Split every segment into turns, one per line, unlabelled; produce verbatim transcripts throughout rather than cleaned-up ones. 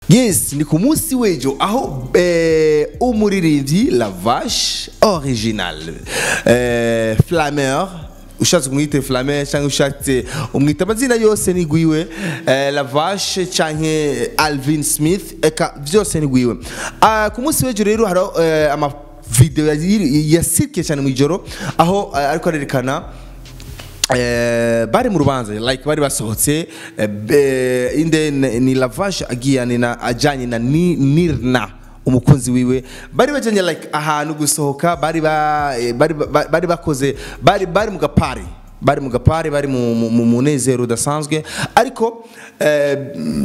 Yes, ni ku munsi wejo aho eh, umuririmbyi Lavache original eh, Flameur ushatse kumwite Flameur cyangwa ushatse umwita amazina yose ni gwiwe eh, Lavache canke Alvin Smith eka vyose ni gwiwe. Ah, ku munsi wejo rero haro eh, ama video yasirike cyane mu ijoro aho uh, ariko arerekana Eh, bari mu rubanza like bari basohotse eh, inde ni Lavache agiyane na ajanye na ni, Nirna umukunzi wiwe bari bajanye like ahantu gusohoka bari ba, bari bari bakoze bari bari mu gapari bari mu gapari bari mu munezero udasanzwe ariko eh,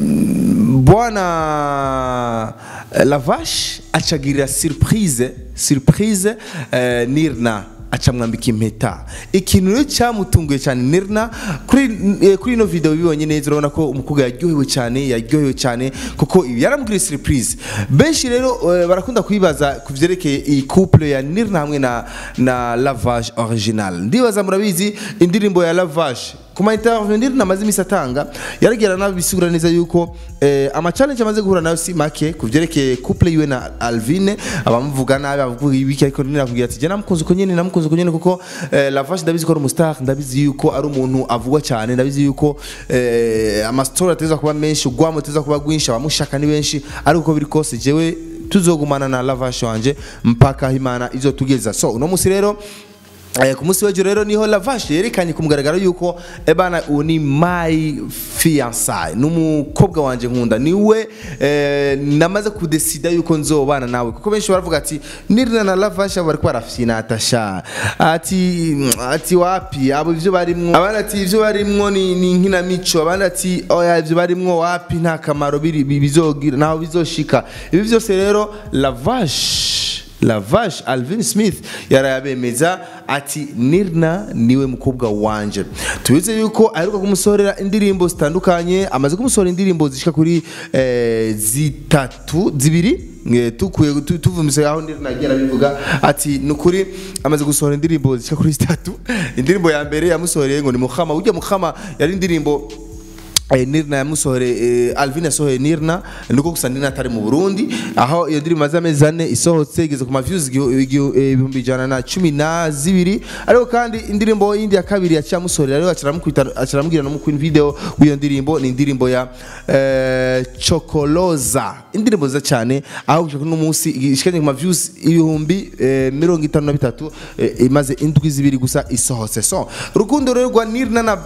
bwana Lavache acagirira surprise surprise eh, Nirna acamwambika impeta ikintu rero cyamutunguye cyane Nirna kuri eh, kuri no video bibonye neza urabona ko umukobwa yaryohewe cyane yaryohewe cyane kuko yaramugiriye surprise benshi rero uh, barakunda kwibaza kuvyerekeye iyi couple ya Nirna hamwe na na Lavache original ndibaza murabizi indirimbo ya Lavache kuma interview Nirna maze misatanga yaragera nabisugura neza yuko eh, ama challenge amaze guhura nayo si make kuvyerekeye couple yiwe na Alvin abamuvuga nabi avuga ibiki ariko Nirna kugira ati je namukunze ko nyene namukunze ko nyene kuko eh, Lavache ndabizi ko ari umustar ndabizi yuko ari umuntu avugwa cyane ndabizi yuko eh, ama story ateza kuba menshi ugwamo ateza kuba gwinshi abamushaka ni benshi ariko uko biri kose jewe tuzogumana na Lavache wanje mpaka Imana izotugeza. So uno musi rero Eh, ku munsi wejo rero niho Lavache yerekanye kumugaragaro yuko ebana uni my fiancé numukobwa wanje nkunda niwe eh, namaze kudesida yuko nzobana nawe kuko benshi baravuga ati Nirna na Lavache bari kwarafina atasha ati ati wapi abo ivyo barimwo abana ati ivyo barimwo ni, ni nkina mico abana ati oya ivyo barimwo wapi nta kamaro biri bizogira naho bizoshika ibi vyose rero Lavache Lavache Alvin Smith yarayabemeza ati Nirna niwe mukobwa wanje tubize yuko aheruka kumusorera indirimbo zitandukanye amaze kumusorera indirimbo zishika kuri eh, zitatu zibiri tukuye tuvumise aho Nirna agira bivuga ati nukuri amaze gusohora indirimbo zishika kuri zitatu indirimbo ya mbere yamusoreye ngo ni Mukhama ujya Mukhama yari indirimbo Eh, Nirna yamusohore eh, Alvin yasohoye Nirna nuko gusa Nirna atari mu Burundi aho iyo ndirimbo mazamezane isohotse igeze ku ma views ibihumbi ijana na cumi na zibiri ariko kandi indirimbo yindi ya kabiri ya cyamusorera rero acaramukwita acaramubwira no mu Queen video w'iyo ndirimbo ni indirimbo ya eh, Chokoloza indirimbo za cyane aho gushaka no munsi ishikanye ku ma views ibihumbi eh, mirongo itanu na bitatu eh, imaze indwi zibiri gusa isohotse. So rukundo rero rwa Nirna na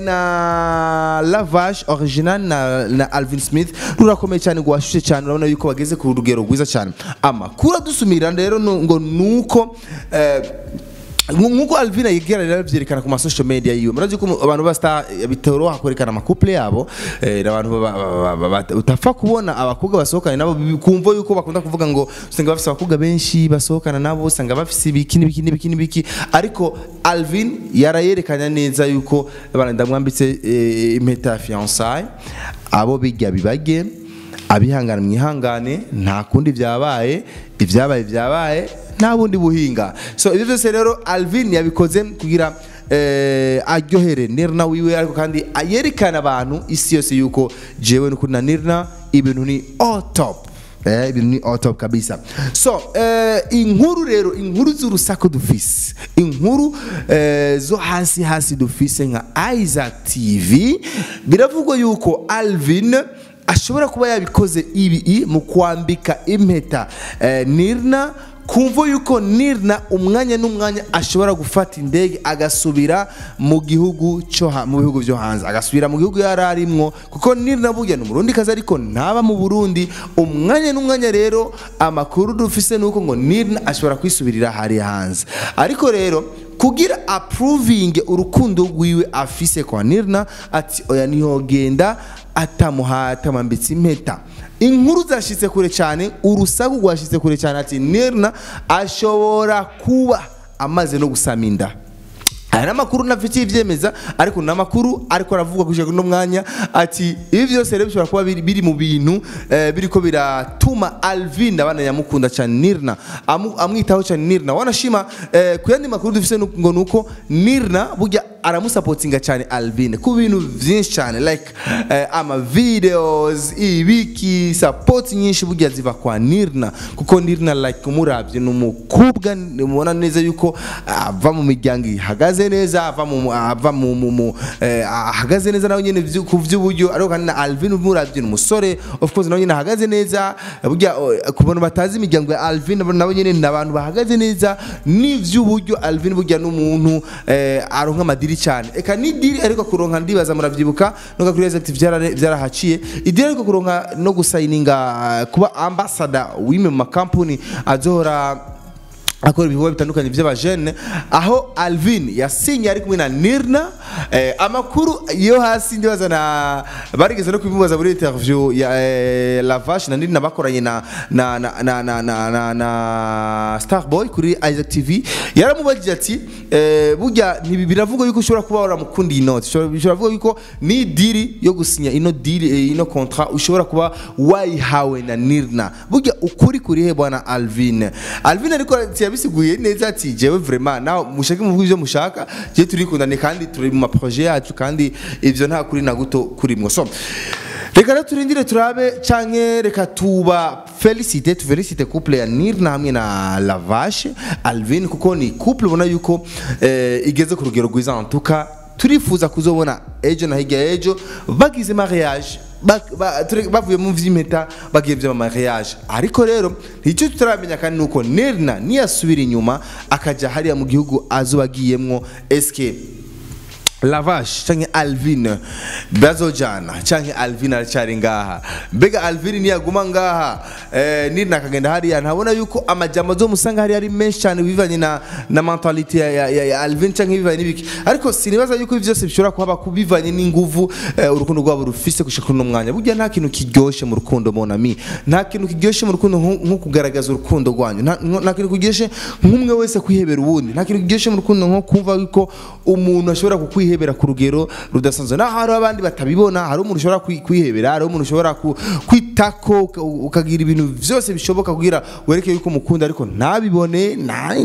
na Lavache original na, na Alvin Smith rurakomeye cyane gwashushe cyane urabona yuko bageze ku rugero rwiza cyane ama kura dusumira rero ngo nuko eh, nkuko Alvin yigera rero byerekana ku ma social media yiwe murazi ko abantu basta bitoro hakorekana ama couple yabo eh, abantu utafa kubona abakobwa basohokana nabo kumva yuko bakunda kuvuga ngo usanga bafise abakobwa benshi basohokana nabo usanga bafise ibikini bikini bikini biki ariko Alvin yarayerekana neza yuko abantu ndamwambitse eh, impeta fiancé abo bijya bibage abihangana mwihangane nta kundi byabaye ibyabaye byabaye nta bundi buhinga. So ibyo byose rero Alvin yabikoze kugira eh, aryohere Nirna wiwe ariko kandi ayerekana abantu isi yose yuko jewe nuko na Nirna ibintu ni all top eh ibintu ni all top kabisa. So eh, inkuru rero inkuru z'urusako dufise inkuru eh, zo hasi hasi dufise nka Isaac T V biravugwa yuko Alvin ashobora kuba yabikoze ibi mu kwambika impeta eh, Nirna kumvo yuko Nirna umwanya n'umwanya ashobora gufata indege agasubira mu gihugu cyo mu bihugu byo hanze agasubira mu gihugu yararimwo kuko Nirna burya no Burundi kaza ariko ntaba mu Burundi umwanya n'umwanya rero amakuru dufise nuko ngo Nirna ashobora kwisubirira hari hanze ariko rero kugira approving urukundo rwiwe afise kwa Nirna ati oya niho genda atamuhata mambitse impeta inkuru zashitse kure cyane urusaku rwashitse kure cyane ati Nirna ashobora kuba amaze no gusaminda Ana makuru nafitiye ivyemeza ariko namakuru ariko aravuga kuje no mwanya ati ibi byose rero bishobora kuba biri mu bintu eh, biriko biratuma Alvin abana yamukunda cyane Nirna amwitaho cyane Nirna wanashima eh, kuyandi makuru dufise ngo nuko Nirna burya aramusapotinga cyane Alvin ku bintu byinshi cyane like eh, ama videos ibiki support nyinshi burya ziva kwa Nirna kuko Nirna like umurabye numukobwa mubona neza yuko ava mu miryango ihagaze neza ava mu ava mu ahagaze neza nawe nyene ku vy'uburyo ariko kandi na Alvin umurabye umusore of course nawe nyene ahagaze neza burya kubona batazi imiryango ya Alvin nawe nyene nabantu bahagaze neza ni vy'uburyo Alvin burya n'umuntu eh, aronka amadiri cyane eka ni diri ariko kuronka ndibaza muravyibuka no kuri Active byarahaciye idiri ariko kuronka no gusayininga kuba ambassador w'imwe mu company azohora akora ibikorwa bitandukanye by'abajene aho Alvin yasinye ari kumwe na Nirna eh, amakuru yo hasi ndibaza na barigeze no kubimubaza muri interview ya eh, Lavash na Nirna bakoranye na na na na na, na, na, na Starboy kuri Isaac T V yaramubajije ati eh, burya ntibiravuga yuko ushobora kuba waramukundi inoti ushobora yuko ni diri yo gusinya ino diri ino contrat ushobora kuba wayihawe na Nirna burya ukuri kuri he bwana Alvin Alvin ariko bisiguye neza ati jewe vraiment naho mushake mu byo mushaka je turi kundane kandi turi mu projet yacu kandi ivyo nta kuri na guto kuri mwo so reka turindire turabe canke reka tuba felicite tu felicite couple ya Nirna hamwe na Lavash Alvin kuko ni couple bona yuko eh, igeze ku rugero rwiza antuka turifuza kuzobona ejo na higa ejo bagize mariage bavuye mu vy'impeta bagiye bya mariage ariko rero icyo tutaramenya kandi nuko Nirna niyasubira inyuma akaja hariya mu gihugu azobagiyemwo eske Lavash canke Alvin bazojana canke Alvin aracari ngaha mbega Alvin niyaguma ngaha eh, Nirna akagenda hariya ntabona yuko amajambo zo musanga hari ari menshi cyane bivanye na na mentality ya, ya, ya Alvin canke bivanye nibiki ariko sinibaza yuko byose bishobora kuba kubivanye n'inguvu eh, urukundo rwabo rufise gushika no mwanya burya nta kintu kiryoshe mu rukundo monami nta kintu kiryoshe mu rukundo nko kugaragaza urukundo rwanyu nta kintu kiryoshe nk'umwe wese kwihebera uwundi nta kintu kiryoshe mu rukundo nko kumva yuko umuntu ashobora kukwihebera ku rugero rudasanzwe na hari abandi batabibona hari umuntu ushobora kwihebera hari umuntu ushobora kwitako ukagira ibintu byose bishoboka kugira wereke yuko mukunda ariko ntabibone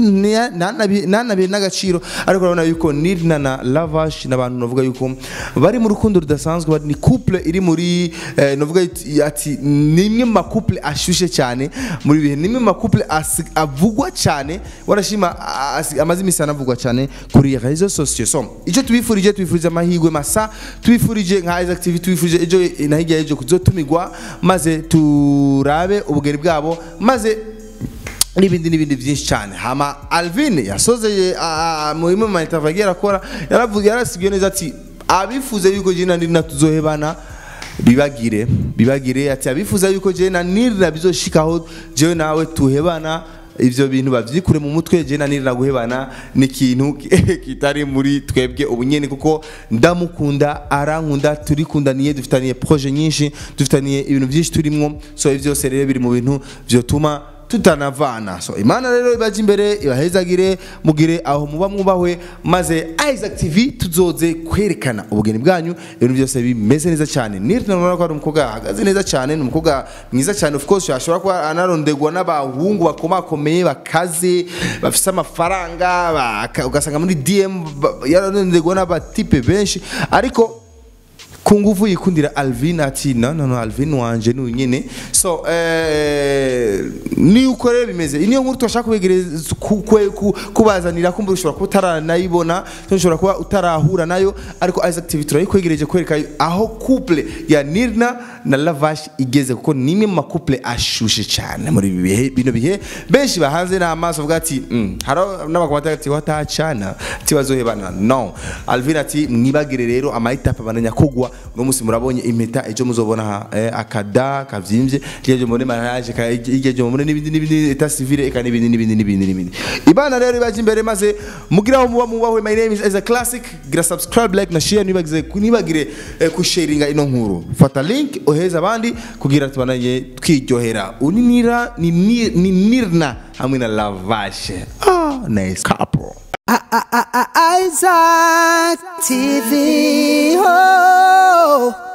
nanabe n'agaciro ariko urabona yuko Nirna na Lavash n'abantu navuga yuko bari mu rukundo rudasanzwe bari ni couple iri muri eh, navuga ati nimwe ma couple ashushe cyane muri bihe nimwe ma couple avugwa cyane warashima amazi misana avugwa cyane kuri réseaux sociaux so ico tubifurije tubifurije amahirwe masa tubifurije nka Isaac T V tubifurije ejo nahijya ejo kuzotumigwa maze turabe ubugeri bwabo maze nibindi nibindi byinshi cyane hama Alvin yasozeye mu imwe mu interview yarakora yaravuga yarasigiye neza ati abifuze yuko je na Nirna tuzohebana bibagire bibagire ati abifuza yuko je na Nirna bizoshikaho je nawe tuhebana ivyo bintu bavyikure mu mutwe je na Nirna guhebana ni kintu kitari muri twebwe ubunyene kuko ndamukunda arankunda turi kundaniye dufitaniye projet nyinshi dufitaniye ibintu byinshi turimwo so ivyo byose rero biri mu bintu vyotuma tutanavana so Imana rero ibaje imbere ibahezagire mugire aho muba mwubahwe maze Isaac T V tuzoze kwerekana ubugeni bwanyu ibintu byose bimeze neza cyane Nirna nabona ko ari umukobwa ahagaze neza cyane ni umukobwa mwiza cyane of course ashobora kuba anarondegwa n'abahungu bakomakomeye bakaze bafise amafaranga ugasanga muri D M yarondegwa n'abatipe benshi ariko kunguvu yikundira Alvin ati no no no Alvin wanje ni nyene so eh ni ukorera bimeze niyo nkuru twashaka kubegereza kubazanira kumbe ushobora kutarana nayibona ushobora kuba utarahura nayo ariko Isaac T V turayikwegereje kwereka aho couple ya Nirna na Lavash igeze kuko nimwe mu couple ashushe cyane muri bihe bino bihe benshi bahanze na amaso avuga ati mm, haro n'abakomata ati watacana tibazohebana no Alvin ati mwibagire rero amayitape bananya kugwa no musi murabonye impeta ejo muzobona eh, akada kavyimbye ryeje muri mariage kajeje muri nibindi nibindi eta civile eka nibindi nibindi nibindi nibindi ibana rero ibaje imbere maze mugira muba mubahwe my name is as a classic gira subscribe like na share nibagize nibagire eh, ku sharinga ino nkuru fata link oheza abandi kugira tubananye twiryohera uninira ni ni Nirna hamwe na Lavash ah nice couple Isaac T V oh